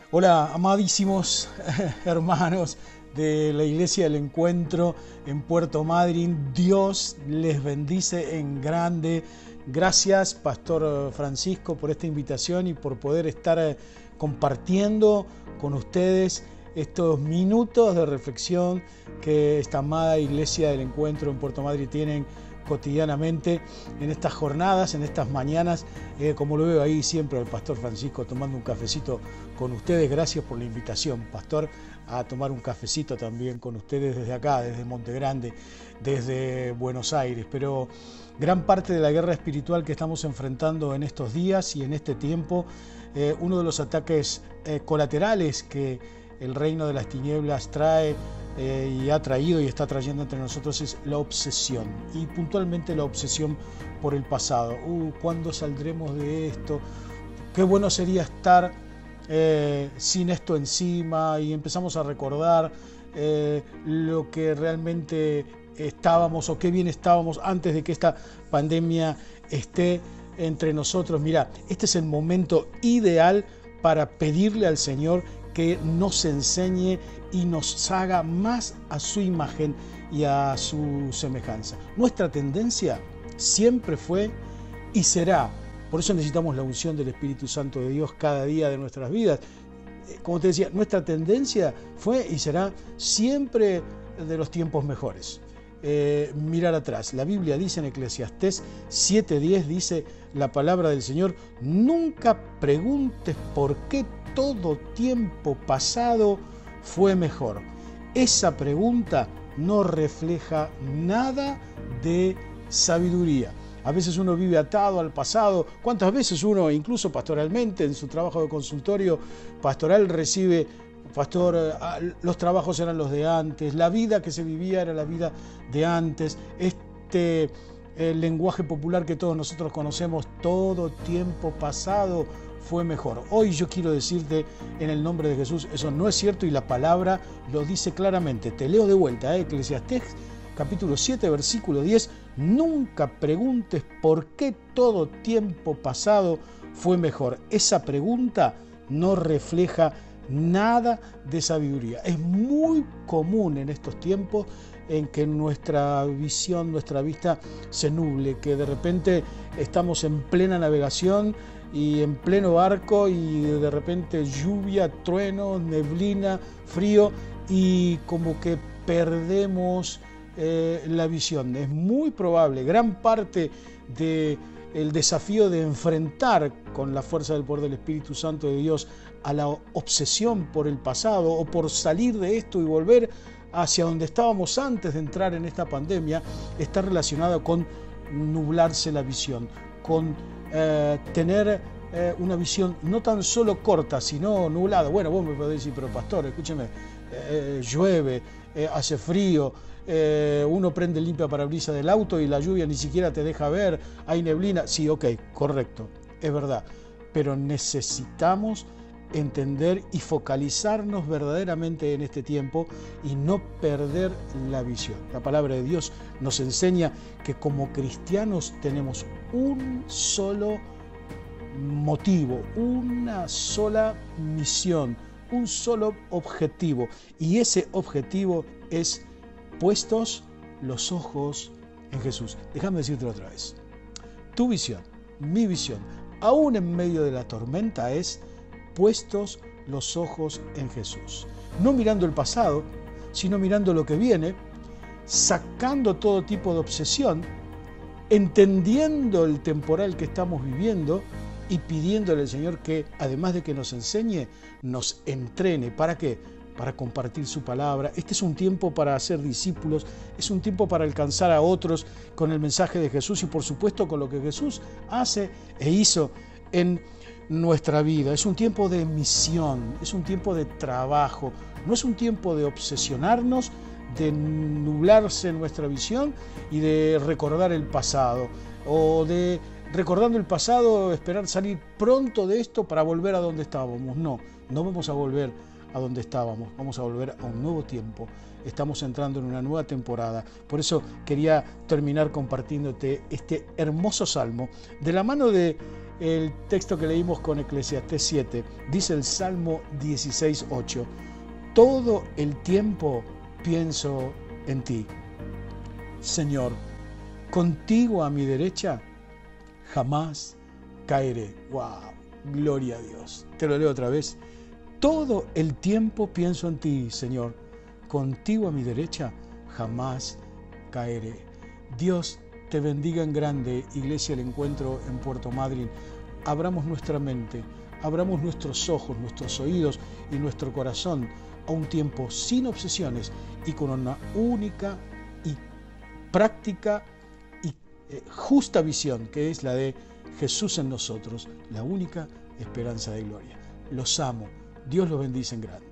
Hola, amadísimos hermanos de la Iglesia del Encuentro en Puerto Madryn. Dios les bendice en grande. Gracias, Pastor Francisco, por esta invitación y por poder estar compartiendo con ustedes estos minutos de reflexión que esta amada Iglesia del Encuentro en Puerto Madryn tienen cotidianamente en estas jornadas, en estas mañanas, como lo veo ahí siempre al Pastor Francisco tomando un cafecito con ustedes. Gracias por la invitación, Pastor, a tomar un cafecito también con ustedes desde acá, desde Monte Grande, desde Buenos Aires. Pero gran parte de la guerra espiritual que estamos enfrentando en estos días y en este tiempo, uno de los ataques colaterales que el reino de las tinieblas trae y ha traído y está trayendo entre nosotros es la obsesión, y puntualmente la obsesión por el pasado. ¿Cuándo saldremos de esto? Qué bueno sería estar sin esto encima, y empezamos a recordar lo que realmente estábamos o qué bien estábamos antes de que esta pandemia esté entre nosotros. Mira, este es el momento ideal para pedirle al Señor que nos enseñe y nos haga más a su imagen y a su semejanza. Nuestra tendencia siempre fue y será, por eso necesitamos la unción del Espíritu Santo de Dios cada día de nuestras vidas. Como te decía, nuestra tendencia fue y será siempre de los tiempos mejores. Mirar atrás. La Biblia dice en Eclesiastés 7:10, dice la palabra del Señor: nunca preguntes por qué todo tiempo pasado fue mejor. Esa pregunta no refleja nada de sabiduría. A veces uno vive atado al pasado. ¿Cuántas veces uno, incluso pastoralmente, en su trabajo de consultorio pastoral, recibe: pastor, los trabajos eran los de antes, la vida que se vivía era la vida de antes? El lenguaje popular que todos nosotros conocemos: todo tiempo pasado fue mejor. Hoy yo quiero decirte en el nombre de Jesús, eso no es cierto, y la palabra lo dice claramente. Te leo de vuelta, Eclesiastés capítulo 7, versículo 10. Nunca preguntes por qué todo tiempo pasado fue mejor. Esa pregunta no refleja nada de sabiduría. Es muy común en estos tiempos en que nuestra visión, nuestra vista se nuble, que de repente estamos en plena navegación y en pleno barco, y de repente lluvia, trueno, neblina, frío, y como que perdemos la visión. Es muy probable, gran parte del desafío de enfrentar con la fuerza del poder del Espíritu Santo de Dios a la obsesión por el pasado, o por salir de esto y volver hacia donde estábamos antes de entrar en esta pandemia, está relacionado con nublarse la visión, con tener una visión no tan solo corta, sino nublada. Bueno, vos me podés decir: pero pastor, escúcheme, llueve, hace frío, uno prende el limpiaparabrisas del auto y la lluvia ni siquiera te deja ver, hay neblina. Sí, ok, correcto, es verdad, pero necesitamos entender y focalizarnos verdaderamente en este tiempo y no perder la visión. La palabra de Dios nos enseña que como cristianos tenemos un solo motivo, una sola misión, un solo objetivo, y ese objetivo es: puestos los ojos en Jesús. Déjame decírtelo otra vez. Tu visión, mi visión, aún en medio de la tormenta, es: puestos los ojos en Jesús. No mirando el pasado, sino mirando lo que viene, sacando todo tipo de obsesión, entendiendo el temporal que estamos viviendo y pidiéndole al Señor que, además de que nos enseñe, nos entrene. ¿Para qué? Para compartir su palabra. Este es un tiempo para hacer discípulos, es un tiempo para alcanzar a otros con el mensaje de Jesús y, por supuesto, con lo que Jesús hace e hizo en nuestra vida. Es un tiempo de misión, es un tiempo de trabajo, no es un tiempo de obsesionarnos, de nublarse nuestra visión y de recordar el pasado, o de, recordando el pasado, esperar salir pronto de esto para volver a donde estábamos. No vamos a volver a donde estábamos, vamos a volver a un nuevo tiempo estamos entrando en una nueva temporada. Por eso quería terminar compartiéndote este hermoso salmo de la mano de el texto que leímos con Eclesiastés 7. Dice el Salmo 16:8: todo el tiempo pienso en ti. Señor, contigo a mi derecha jamás caeré. ¡Wow! Gloria a Dios. Te lo leo otra vez. Todo el tiempo pienso en ti, Señor. Contigo a mi derecha jamás caeré. Dios te bendiga en grande, Iglesia El Encuentro en Puerto Madryn. Abramos nuestra mente, abramos nuestros ojos, nuestros oídos y nuestro corazón a un tiempo sin obsesiones y con una única y práctica y justa visión, que es la de Jesús en nosotros, la única esperanza de gloria. Los amo. Dios los bendice en grande.